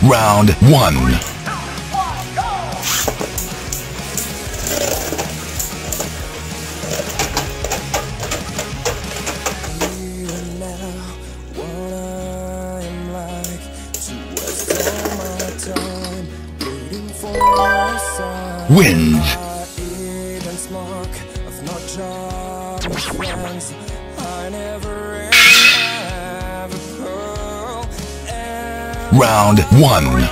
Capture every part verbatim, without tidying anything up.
Round one. Wins. Round one.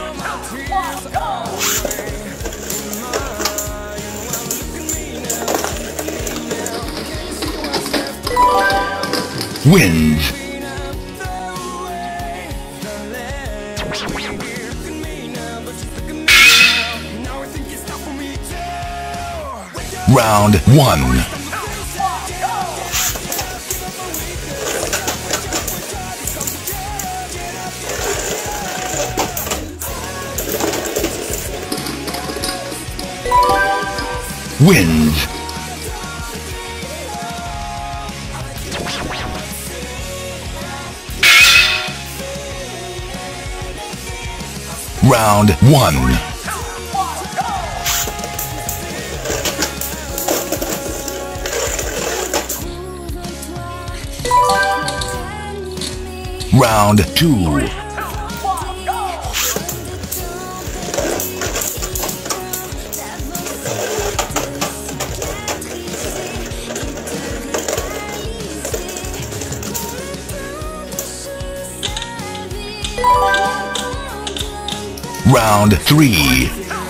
Wins. Round one. Wins. Round one. Round two. Round three.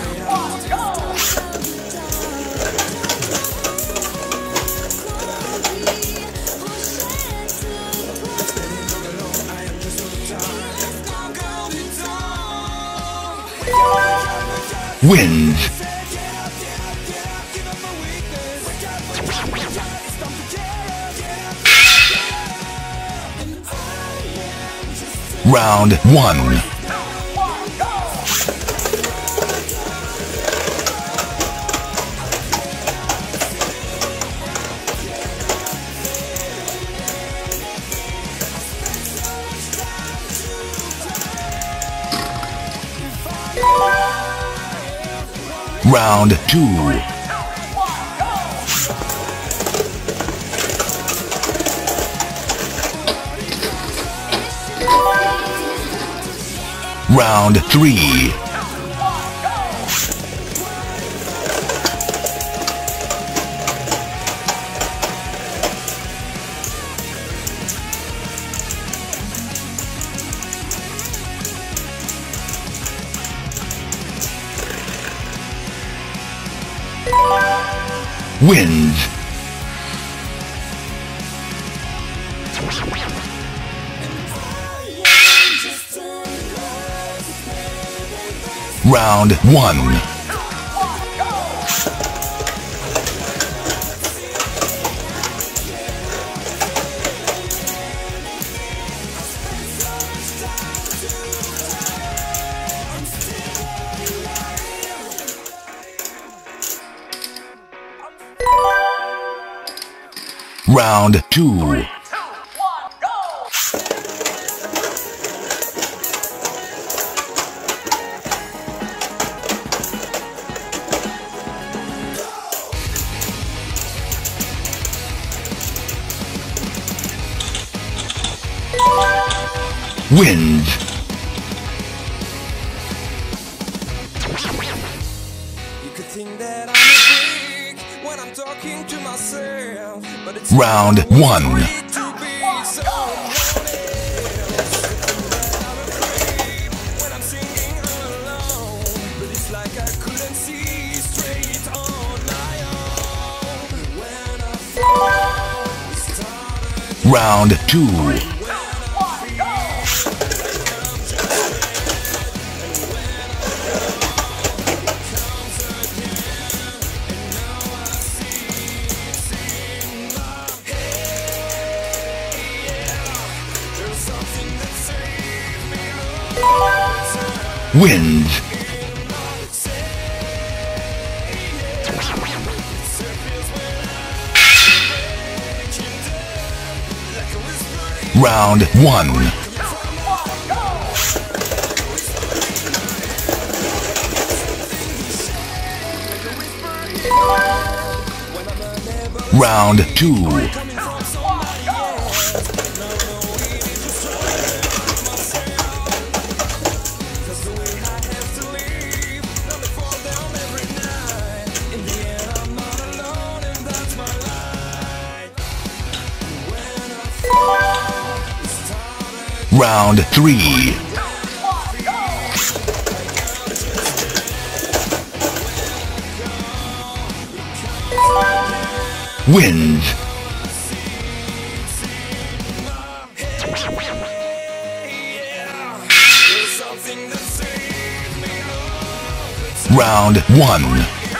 Wins. Round one. Round two. Round three. Wins. Round one. Round two. Wins. You could think that I'm a freak when I'm talking to myself, but it's Round one. Round two. Wins. Round one. Round two. Round three. Wins. Round one.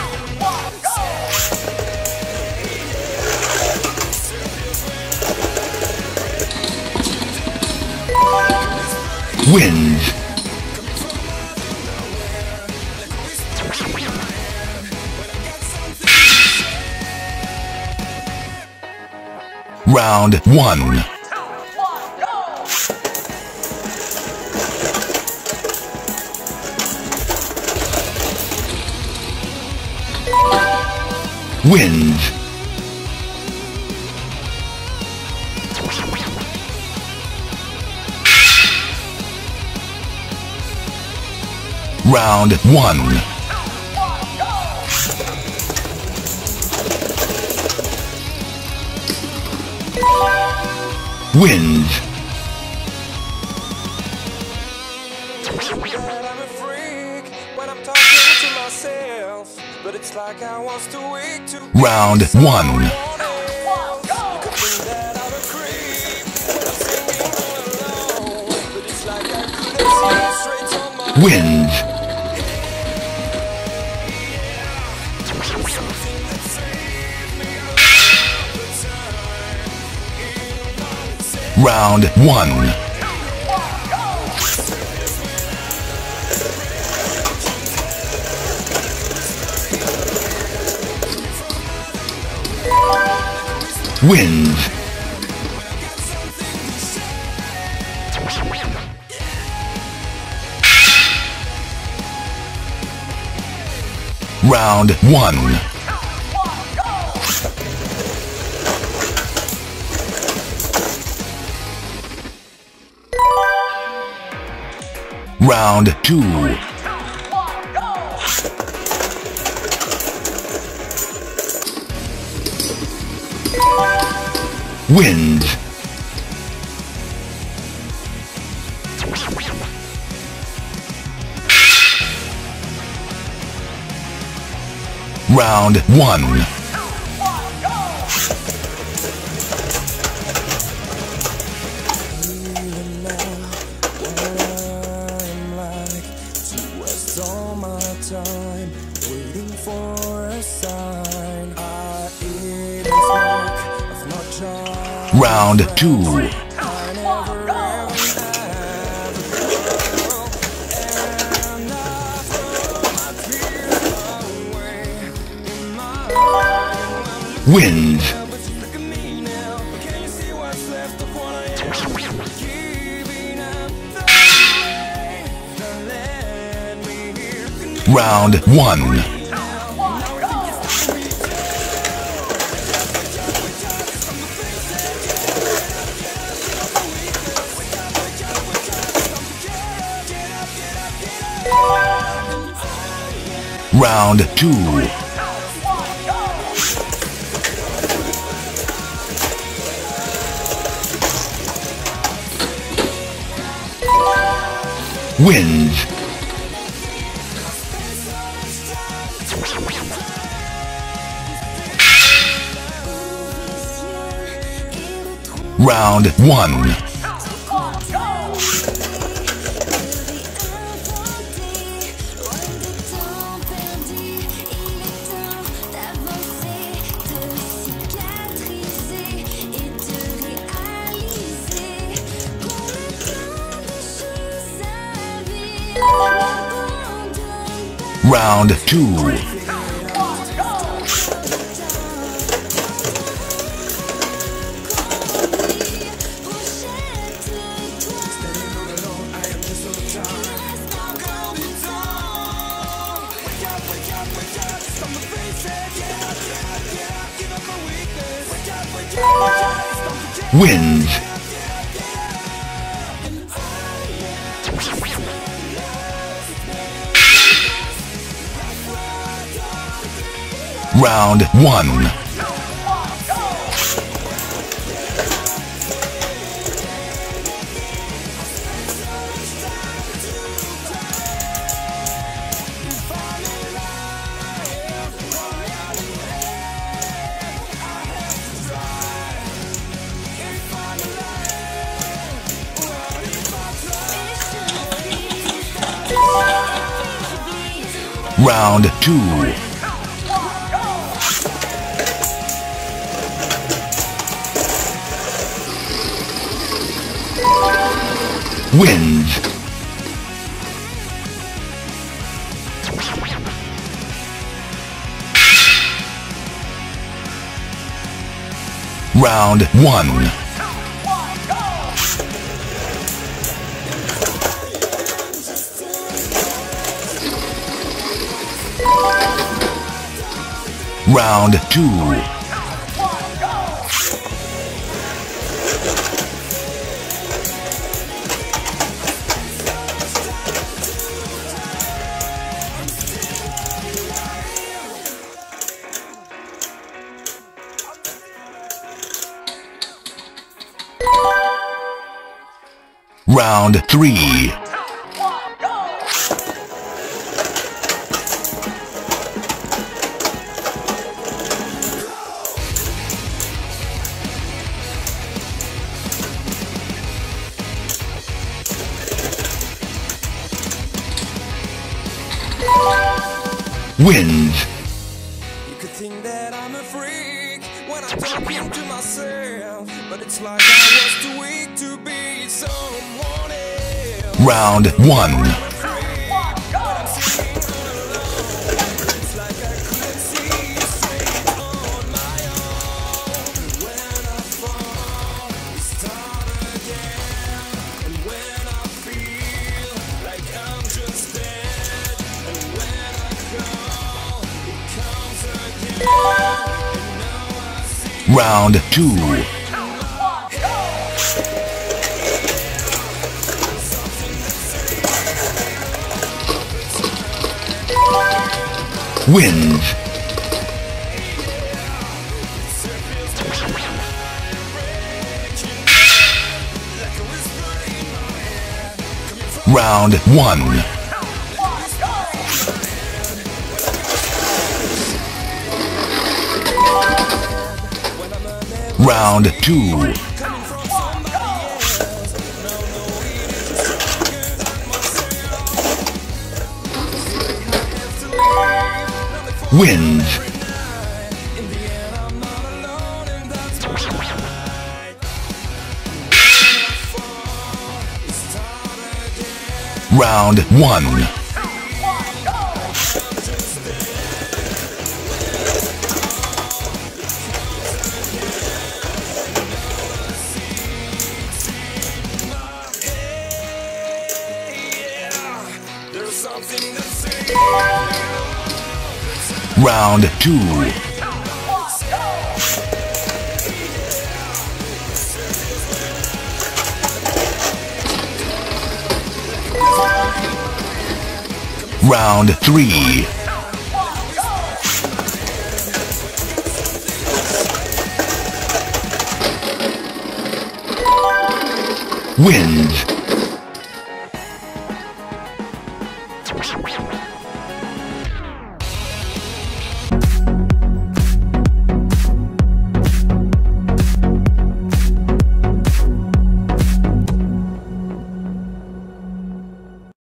Wins. Round one. Wins. Round one. Wins. I'm a freak when I'm talking to myself, but it's like I was too weak to Round one. Wins. Round one. Wins. Round one. Round two. Wins. Round one. all my time waiting for a sign. I eat and smoke of not just Round two. I never am that girl, and I throw my tears away in my mind. Wins. But you look at me now, can you see what's left of what I am? Giving up the rain, don't let me hear. Round one. Round two. Wins. Round one. Round two. Wake up, wake up, wake up, just on the face, yeah, yeah, yeah, give up my weakness. wins. Round one. Round two. Wins. Round one. Round two. Round three. Wins. You could think that I'm a freak when I'm talking to myself, but it's like I was too weak to be someone else. Round one. It's like I couldn't see straight on my own. When I fall, we start again. And when I feel like I'm just dead, and when I call, it comes again. And now I see Round two. Wins. Round one. Round two. Wins. in the end I'm not alone, and that's right. When I fall, we start again. Round one. There's something that says Round two. Round three. Wins.